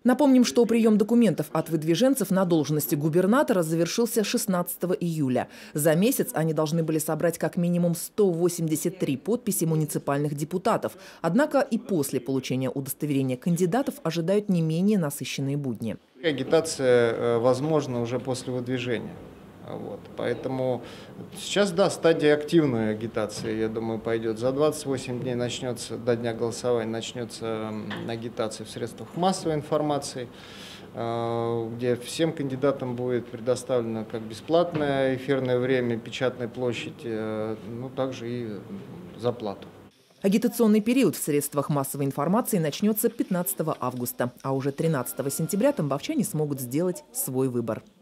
Напомним, что прием документов от выдвиженцев на должности губернатора завершился 16 июля. За месяц они должны были собрать как минимум 183 подписи муниципальных депутатов. Однако и после получения удостоверения кандидатов ожидают не менее насыщенные будни. Агитация возможна уже после выдвижения. Поэтому сейчас, да, стадия активной агитации, я думаю, пойдет. За 28 дней начнется, до дня голосования, начнется агитация в средствах массовой информации, где всем кандидатам будет предоставлено как бесплатное эфирное время, печатная площадь, ну, также и за плату. Агитационный период в средствах массовой информации начнется 15 августа, а уже 13 сентября тамбовчане смогут сделать свой выбор.